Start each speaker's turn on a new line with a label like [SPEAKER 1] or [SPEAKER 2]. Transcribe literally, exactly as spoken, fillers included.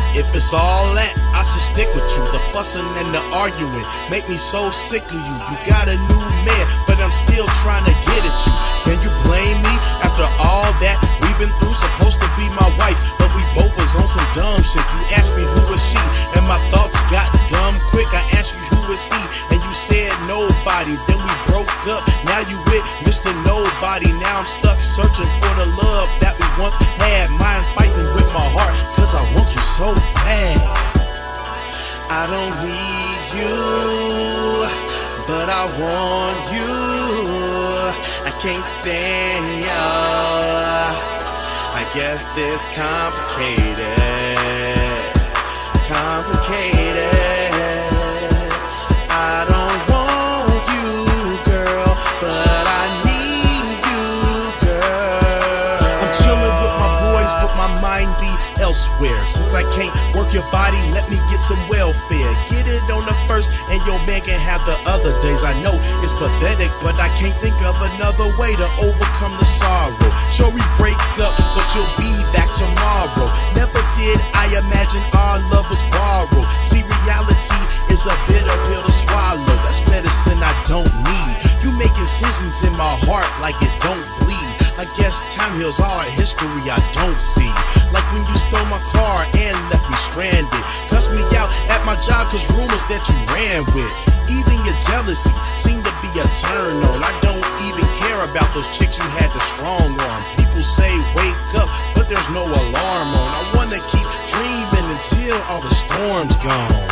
[SPEAKER 1] If it's all that, I should stick with you. The fussing and the arguing make me so sick of you. You got a new man, but I'm still trying to get at you. Can you blame me after all that we've been through? Supposed to be my wife, but we both was on some dumb shit. You asked me who was she, and my thoughts got dumb quick. I asked you who was he, and you said nobody. Then we broke up, now you with Mister Nobody. Now I'm stuck searching for the love that we once had. Mind fighting with my heart, cause I want you so bad. I don't need you, but I want you. I can't stand you. I guess it's complicated, complicated. I don't want you, girl, but I need you, girl. I'm chilling with my boys, but my mind be elsewhere. Since I can't work your body, let me get some welfare. Get it on the first, and your man can have the other days. I know it's pathetic, but I can't think of another way to overcome the sorrow. Sure, we break up, but you'll be back tomorrow. Never did I imagine our love was borrowed. See, reality is a bitter pill to swallow. That's medicine I don't need. You make incisions in my heart like it don't bleed. I guess time heals all history I don't see. Like when you stole my car and left me stranded. Cussed me out at my job cause rumors that you ran with. Even your jealousy seemed to be a turn on. I don't even care about those chicks you had the strong arm. People say wake up, but there's no alarm on. I wanna keep dreaming until all the storms gone.